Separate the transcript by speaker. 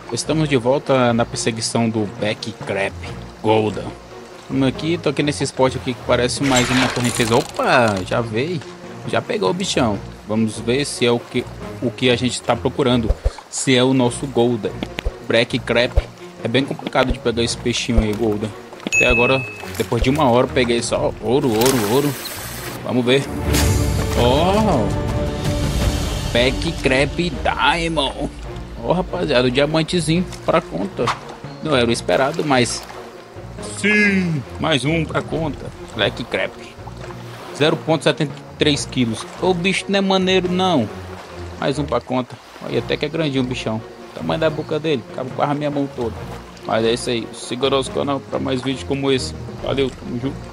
Speaker 1: Estamos de volta na perseguição do Beck Crab Golden. Tô aqui nesse spot aqui que parece mais uma correnteza. Opa, já veio, já pegou o bichão. Vamos ver se é o que a gente está procurando. Se é o nosso Golden. Beck Crab. É bem complicado de pegar esse peixinho aí, Golden. Até agora, depois de 1 hora, eu peguei só ouro. Vamos ver. Oh, Beck Crab Diamond. Ó, rapaziada, o diamantezinho pra conta. Não era o esperado, mas sim, mais um pra conta. Black Crab 0,73 quilos. O bicho não é maneiro não. Mais um pra conta. Olha, até que é grandinho o bichão. O tamanho da boca dele, acaba com a minha mão toda. Mas é isso aí, siga o nosso canal para mais vídeos como esse. Valeu, tamo junto.